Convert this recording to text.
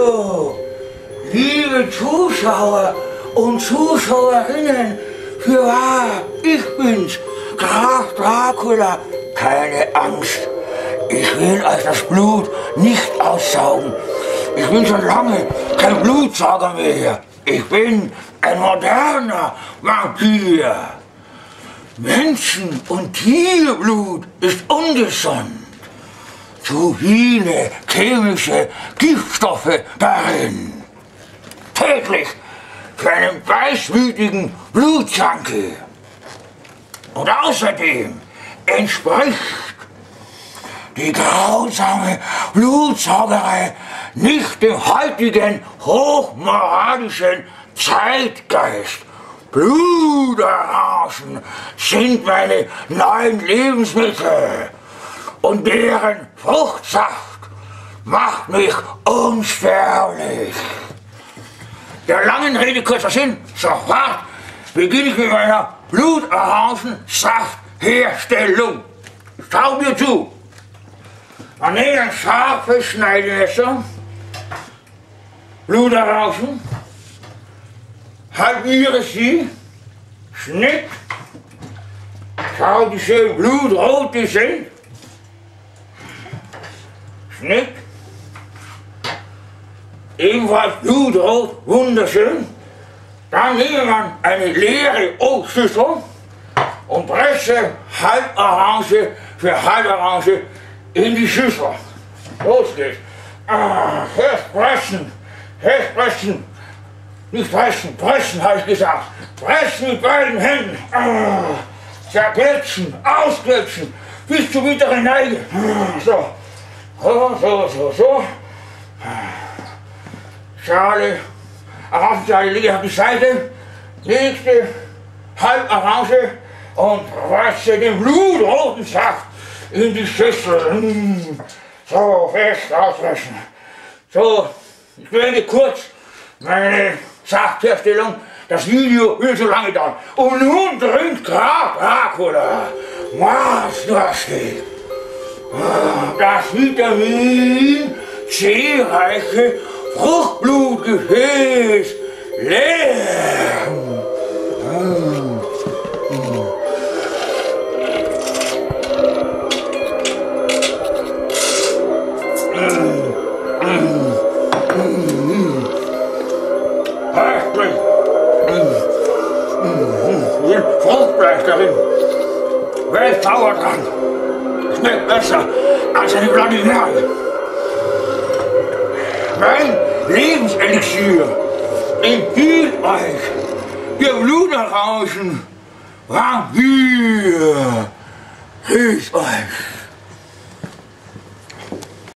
So, liebe Zuschauer und Zuschauerinnen, fürwahr, ich bin's, Graf Dracula. Keine Angst, ich will euch das Blut nicht aussaugen. Ich bin schon lange kein Blutsauger mehr. Ich bin ein moderner Vampir. Menschen- und Tierblut ist ungesund. Zu viele chemische Giftstoffe darin. Täglich für einen beißmütigen Blutjunkie. Und außerdem entspricht die grausame Blutsaugerei nicht dem heutigen hochmoralischen Zeitgeist. Blutorangen sind meine neuen Lebensmittel und deren Fruchtsaft macht mich unsterblich. Der langen Rede kurzer Sinn, sofort beginne ich mit meiner Blutorangensaftherstellung. Schau mir zu. Man nimmt ein scharfes Schneidemesser, Blutorangen, halbiere sie, Schnitt, schau, wie schön blutrot die sind, Schnitt, ebenfalls blutrot, wunderschön. Dann nehme man eine leere Obstschüssel und presse Halborange für Halborange in die Schüssel. Los geht's. Erst pressen, nicht pressen, pressen habe ich gesagt. Pressen mit beiden Händen. Zerquetschen, ausquetschen, bis zur mittleren Neige. So. Schale, Orangenschale lege ich auf die Seite. Nächste Halborange und presse den blutroten Saft in die Schüssel. So, fest auspressen. So, ich beende kurz meine Saftherstellung. Das Video will so lange dauern. Und nun trinkt Graf Dracula maßdurstig das Vitamin C-reiche Fruchtblutgefäß leer. Fruchtfleisch darin. Welch Zaubertrank. Schmeckt besser als eine Bloody Mary. Mein Lebenselixier empfiehlt euch, ihr Blutorangen Vampir. Grüß euch.